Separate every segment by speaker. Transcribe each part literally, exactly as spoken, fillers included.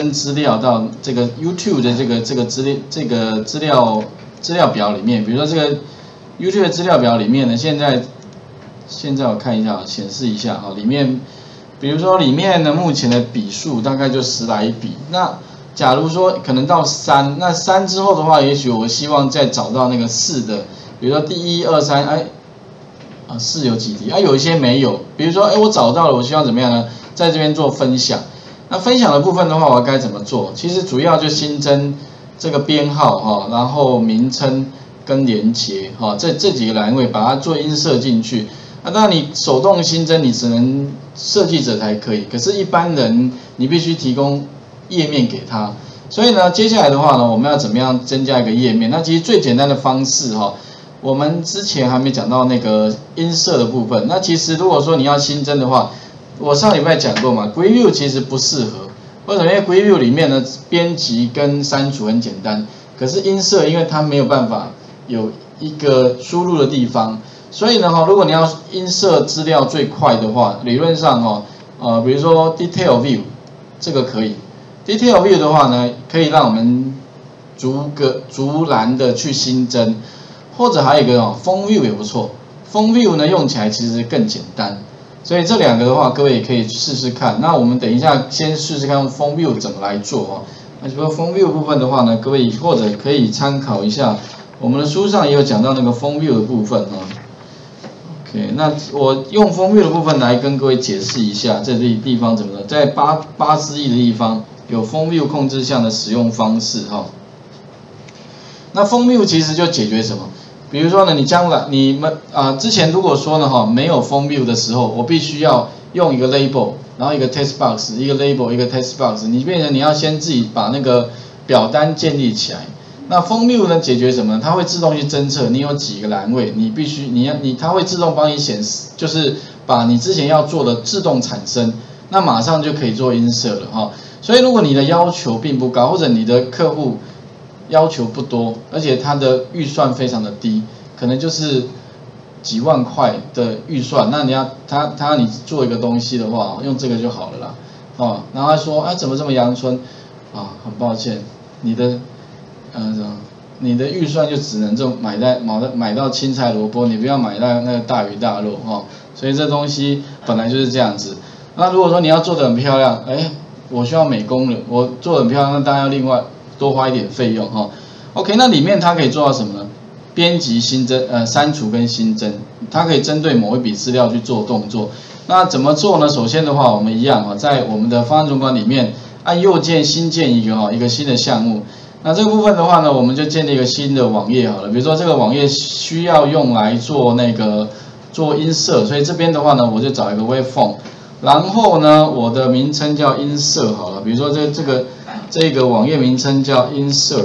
Speaker 1: 资料到这个 YouTube 的这个这个资料这个资料资料表里面，比如说这个 YouTube 的资料表里面呢，现在现在我看一下，显示一下啊，里面比如说里面呢目前的笔数大概就十来笔，那假如说可能到三，那三之后的话，也许我希望再找到那个四的，比如说第一二三，哎。啊，是有几题啊，有一些没有，比如说，哎，我找到了，我希望怎么样呢？在这边做分享。那分享的部分的话，我该怎么做？其实主要就新增这个编号哈，然后名称跟连结哈，这这几个栏位把它做音设进去。啊，当然你手动新增，你只能设计者才可以，可是一般人你必须提供页面给他。所以呢，接下来的话呢，我们要怎么样增加一个页面？那其实最简单的方式哈。我们之前还没讲到那个音色的部分，那其实如果说你要新增的话，我上礼拜讲过嘛 ，Grid View 其实不适合，为什么？因为 Grid View 里面呢，编辑跟删除很简单，可是音色因为它没有办法有一个输入的地方，所以呢哈，如果你要音色资料最快的话，理论上哈，呃，比如说 Detail View 这个可以 ，Detail View 的话呢，可以让我们逐个逐栏的去新增。或者还有一个哦 ，Phone View 也不错 ，Phone View 呢用起来其实更简单，所以这两个的话，各位也可以试试看。那我们等一下先试试看用 Phone View 怎么来做哦。那除了 Phone View 部分的话呢，各位或者可以参考一下我们的书上也有讲到那个 Phone View 的部分哦。OK， 那我用 Phone View 的部分来跟各位解释一下这地地方怎么了，在八八之一的地方有 Phone View 控制项的使用方式哈、哦。那 Phone View 其实就解决什么？比如说呢，你将来你们啊、呃、之前如果说呢哈没有 Phone View 的时候，我必须要用一个 label， 然后一个 text box， 一个 label， 一个 text box， 你变成你要先自己把那个表单建立起来。那 Phone View 呢解决什么呢？它会自动去侦测你有几个栏位，你必须你要你它会自动帮你显示，就是把你之前要做的自动产生，那马上就可以做音色了哈。所以如果你的要求并不高，或者你的客户要求不多，而且它的预算非常的低，可能就是几万块的预算。那你要他他你做一个东西的话，用这个就好了啦。哦，然后他说，哎，怎么这么阳春？啊，很抱歉，你的呃你的预算就只能这买在买到买到青菜萝卜，你不要买到那个大鱼大肉哈、哦。所以这东西本来就是这样子。那如果说你要做得很漂亮，哎，我需要美工了，我做得很漂亮，那当然要另外多花一点费用哈、哦。OK， 那里面它可以做到什么呢？编辑、新增、呃删除跟新增，它可以针对某一笔资料去做动作。那怎么做呢？首先的话，我们一样啊，在我们的方案中观里面，按右键新建一个哈一个新的项目。那这个部分的话呢，我们就建立一个新的网页好了。比如说这个网页需要用来做那个做音色，所以这边的话呢，我就找一个 waveform， 然后呢，我的名称叫音色好了。比如说这这个这个网页名称叫音色。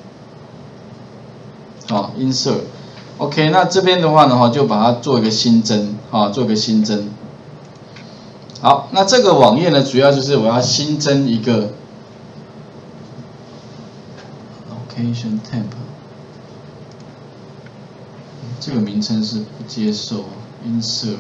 Speaker 1: 好 ，insert， OK， 那这边的话呢，哈，就把它做一个新增，啊，做一个新增。好，那这个网页呢，主要就是我要新增一个 location temp， 这个名称是不接受 insert，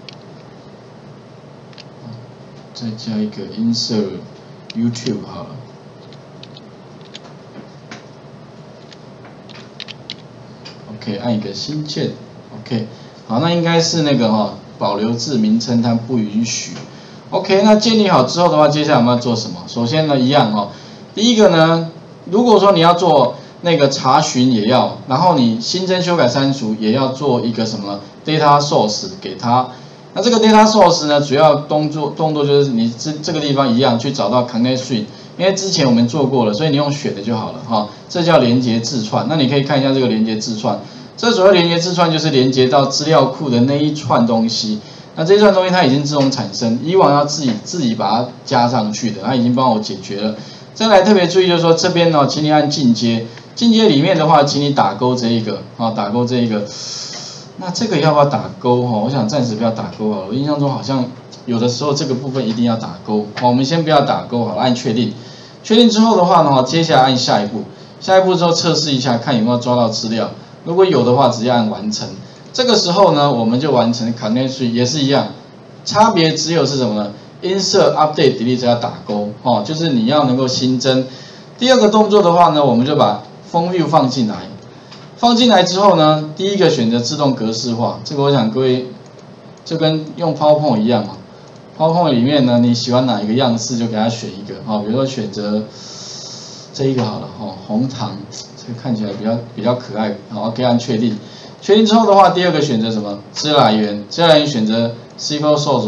Speaker 1: 再加一个 insert YouTube 好了。OK， 按一个新建 ，OK， 好，那应该是那个哈、哦，保留字名称它不允许。OK， 那建立好之后的话，接下来我们要做什么？首先呢，一样哦，第一个呢，如果说你要做那个查询也要，然后你新增、修改、删除也要做一个什么 data source 给它。那这个 data source 呢，主要动作动作就是你这这个地方一样去找到 connect string。因为之前我们做过了，所以你用选的就好了哈。这叫连接字串。那你可以看一下这个连接字串。这所谓连接字串就是连接到资料库的那一串东西。那这一串东西它已经自动产生，以往要自己自己把它加上去的，它已经帮我解决了。再来特别注意就是说这边呢，请你按进阶。进阶里面的话，请你打勾这一个啊，打勾这一个。那这个要不要打勾哈？我想暂时不要打勾好了。我印象中好像有的时候这个部分一定要打勾。好，我们先不要打勾好了，按确定。确定之后的话呢，接下来按下一步，下一步之后测试一下，看有没有抓到资料。如果有的话，直接按完成。这个时候呢，我们就完成 connect string， 也是一样，差别只有是什么呢 ？insert update delete 要打勾。 哦，就是你要能够新增。第二个动作的话呢，我们就把 Phone View 放进来，放进来之后呢，第一个选择自动格式化，这个我想各位就跟用 PowerPoint 一样嘛。PowerPoint 里面呢，你喜欢哪一个样式就给它选一个啊、哦，比如说选择这一个好了哦，红糖，这个看起来比较比较可爱，好，可以按确定。确定之后的话，第二个选择什么？资料来源，资料来源选择 S Q L Source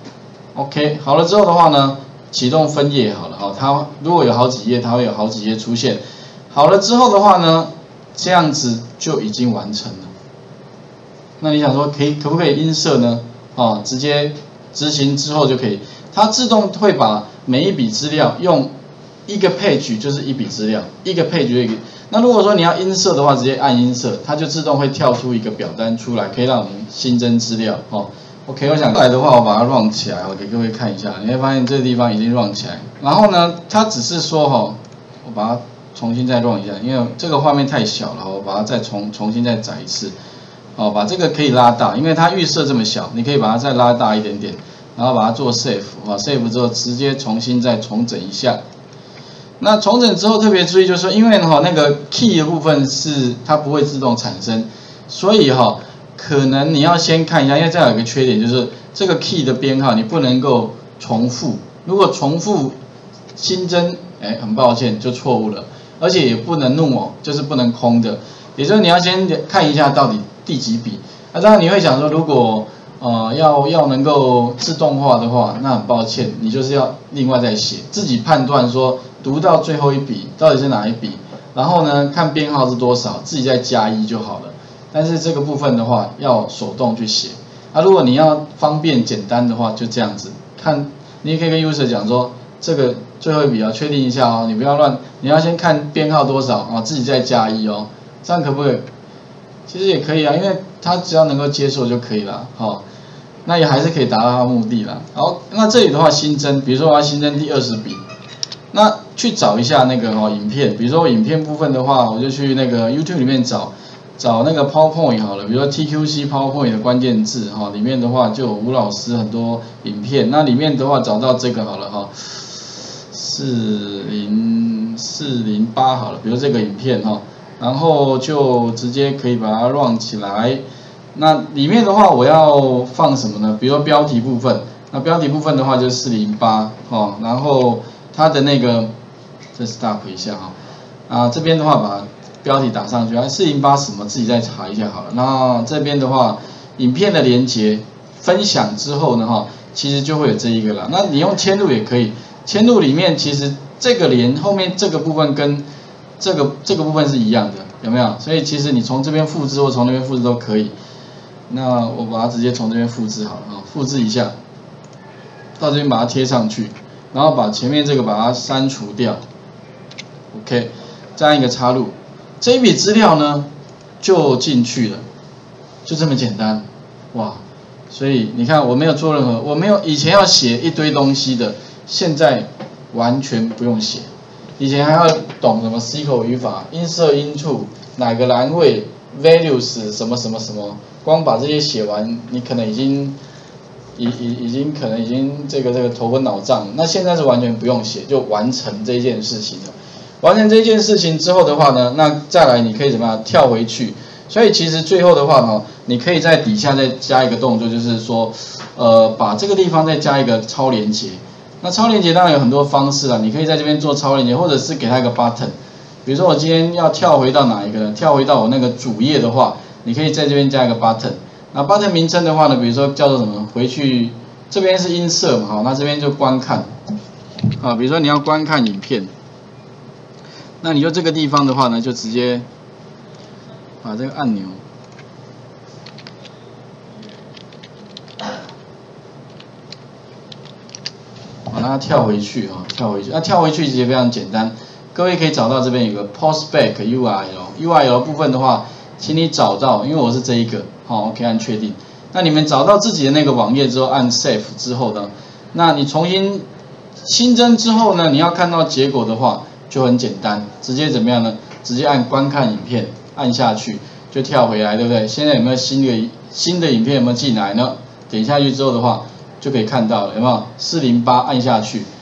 Speaker 1: One。OK， 好了之后的话呢，启动分页好了，哦，它如果有好几页，它会有好几页出现。好了之后的话呢，这样子就已经完成了。那你想说可以可不可以音色呢？哦，直接执行之后就可以，它自动会把每一笔资料用一个 page 就是一笔资料，一个 page 就一个。那如果说你要音色的话，直接按音色，它就自动会跳出一个表单出来，可以让我们新增资料。哦 ，OK， 我想来的话，我把它 run 起来，我给各位看一下，你会发现这个地方已经 run 起来。然后呢，它只是说哈、哦，我把它重新再 run 一下，因为这个画面太小了，我把它再重重新再载一次。哦，把这个可以拉大，因为它预设这么小，你可以把它再拉大一点点，然后把它做 save， 啊 save 之后直接重新再重整一下。那重整之后特别注意就是说，因为哈那个 key 的部分是它不会自动产生，所以哈可能你要先看一下，因为这有一个缺点就是这个 key 的编号你不能够重复，如果重复新增，哎，很抱歉就错误了，而且也不能 null， 就是不能空的，也就是你要先看一下到底第几笔。那当然你会想说，如果呃要要能够自动化的话，那很抱歉，你就是要另外再写，自己判断说读到最后一笔到底是哪一笔，然后呢看编号是多少，自己再加一就好了。但是这个部分的话要手动去写。啊，如果你要方便简单的话，就这样子看，你也可以跟 user 讲说，这个最后一笔要确定一下哦，你不要乱，你要先看编号多少啊，自己再加一哦，这样可不可以？其实也可以啊，因为他只要能够接受就可以了，好、哦，那也还是可以达到他的目的啦。好，那这里的话新增，比如说我要新增第二十笔，那去找一下那个哦影片，比如说影片部分的话，我就去那个 YouTube 里面找找那个 PowerPoint 好了，比如说 T Q C PowerPoint 的关键字哈、哦，里面的话就有吴老师很多影片，那里面的话找到这个好了哈、哦，四零四零八好了，比如这个影片哈、哦。然后就直接可以把它 run 起来。那里面的话，我要放什么呢？比如说标题部分。那标题部分的话就是四零八哦。然后它的那个，再 stop 一下哈。啊，这边的话把标题打上去。四零八什么？自己再查一下好了。那这边的话，影片的连接分享之后呢哈，其实就会有这一个了。那你用嵌入也可以。嵌入里面其实这个连后面这个部分跟这个这个部分是一样的，有没有？所以其实你从这边复制或从那边复制都可以。那我把它直接从这边复制好了啊，复制一下，到这边把它贴上去，然后把前面这个把它删除掉。OK， 这样一个插入，这一笔资料呢就进去了，就这么简单，哇！所以你看我没有做任何，我没有以前要写一堆东西的，现在完全不用写。以前还要懂什么 S Q L 语法 ，insert into 哪个栏位 values 什么什么什么，光把这些写完，你可能已经已已已经可能已经这个这个头昏脑胀。那现在是完全不用写，就完成这件事情了。完成这件事情之后的话呢，那再来你可以怎么样跳回去？所以其实最后的话呢，你可以在底下再加一个动作，就是说，呃，把这个地方再加一个超连结。那超连结当然有很多方式啦，你可以在这边做超连结，或者是给它一个 button。比如说我今天要跳回到哪一个呢？跳回到我那个主页的话，你可以在这边加一个 button。那 button 名称的话呢，比如说叫做什么？回去这边是音色嘛，好，那这边就观看。啊，比如说你要观看影片，那你就这个地方的话呢，就直接把这个按钮。把它跳回去啊，跳回去。那、啊、跳回去其实非常简单，各位可以找到这边有个 Postback U R L，U R L 的部分的话，请你找到，因为我是这一个，好 ，OK 按确定。那你们找到自己的那个网页之后，按 Save 之后呢，那你重新新增之后呢，你要看到结果的话，就很简单，直接怎么样呢？直接按观看影片，按下去就跳回来，对不对？现在有没有新的新的影片有没有进来呢？点下去之后的话。就可以看到了，有没有？四零八按下去，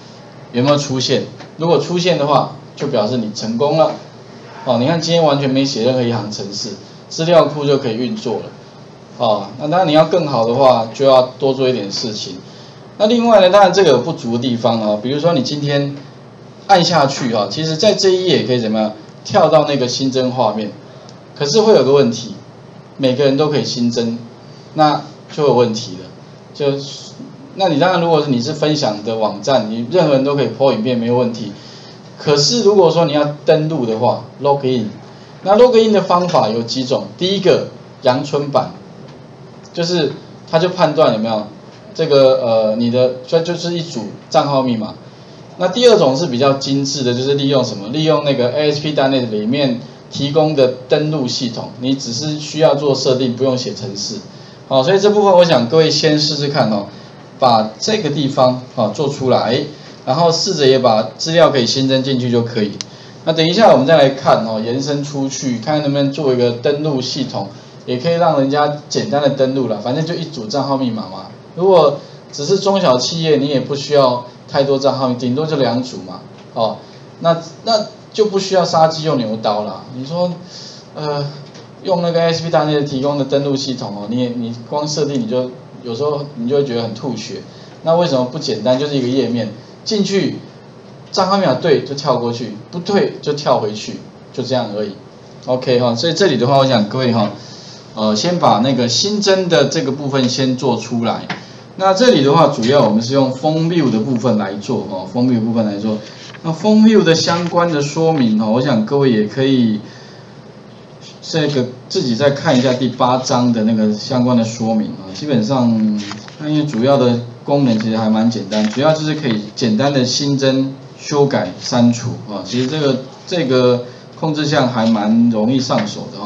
Speaker 1: 有没有出现？如果出现的话，就表示你成功了。哦，你看今天完全没写任何一行程式，资料库就可以运作了。哦，那当然你要更好的话，就要多做一点事情。那另外呢，当然这个有不足的地方啊，比如说你今天按下去啊，其实在这一页可以怎么样跳到那个新增画面，可是会有个问题，每个人都可以新增，那就有问题了。就那你当然如果是你是分享的网站，你任何人都可以 po 影片没有问题。可是如果说你要登录的话 ，log in， 那 log in 的方法有几种，第一个阳春版，就是它就判断有没有这个呃你的，所以就是一组账号密码。那第二种是比较精致的，就是利用什么？利用那个 A S P 点 net 里面提供的登录系统，你只是需要做设定，不用写程式。好，所以这部分我想各位先试试看哦，把这个地方啊做出来，然后试着也把资料可以新增进去就可以。那等一下我们再来看哦，延伸出去，看能不能做一个登录系统，也可以让人家简单的登录了，反正就一组账号密码嘛。如果只是中小企业，你也不需要太多账号，顶多就两组嘛。哦，那那就不需要杀鸡用牛刀啦。你说，呃。用那个 A S P 点 net 提供的登录系统哦，你也你光设定你就有时候你就会觉得很吐血。那为什么不简单？就是一个页面进去，账号密码对就跳过去，不对就跳回去，就这样而已。OK 哈，所以这里的话，我想各位哈，呃，先把那个新增的这个部分先做出来。那这里的话，主要我们是用 Form View 的部分来做哦 ，Form View 部分来做。那 Form View 的相关的说明哦，我想各位也可以。这个自己再看一下第八章的那个相关的说明啊，基本上因为主要的功能其实还蛮简单，主要就是可以简单的新增、修改、删除啊，其实这个这个控制项还蛮容易上手的。